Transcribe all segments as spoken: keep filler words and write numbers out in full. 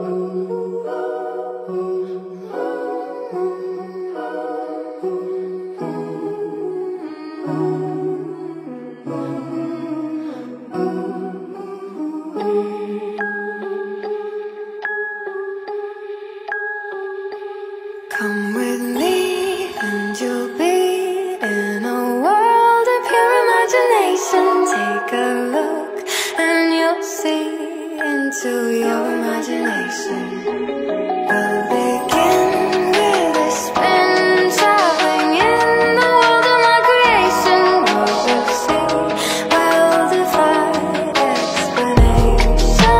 Come with me and you'll be in a world of pure imagination. Take a look and you'll see into your imagination. We'll begin with a spin, traveling in the world of my creation. What we'll see will defy explanation.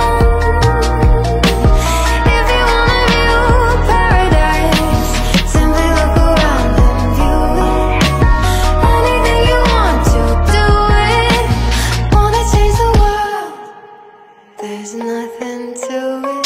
If you wanna view paradise, simply look around and view it. Anything you want to do it. Wanna change the world, there's nothing to it.